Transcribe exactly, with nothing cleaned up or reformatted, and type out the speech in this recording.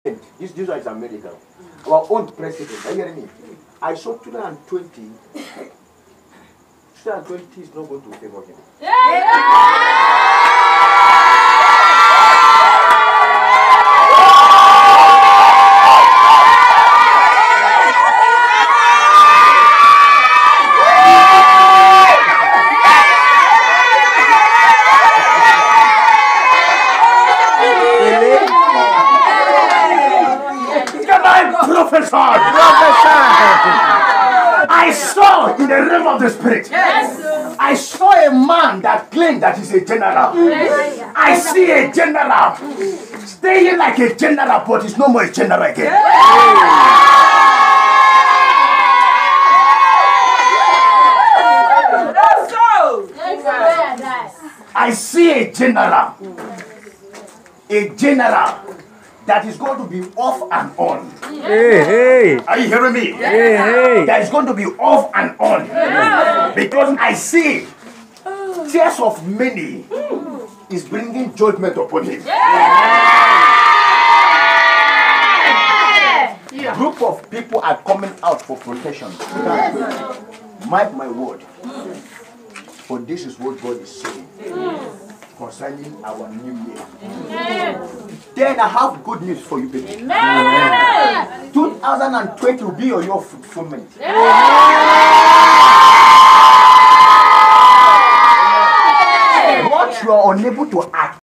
This, this one is American. Our own president, are you hearing me? I saw two thousand twenty. twenty twenty is not going to favor him. Professor! I saw in the realm of the spirit. Yes. I saw a man that claimed that he's a general. Yes. I see a general staying like a general, but he's no more a general again. Yes. I see a general, a general that is going to be off and on. Hey, hey. Are you hearing me? Hey, hey. That is going to be off and on. Yeah. Because I see tears of many is bringing judgment upon him. Yeah. Yeah. Group of people are coming out for protection. Yeah. Mark my word. For this is what God is saying. Yeah. Concerning our new year. Amen. Then I have good news for you, baby. Amen. twenty twenty will be your year of fulfillment. What you are unable to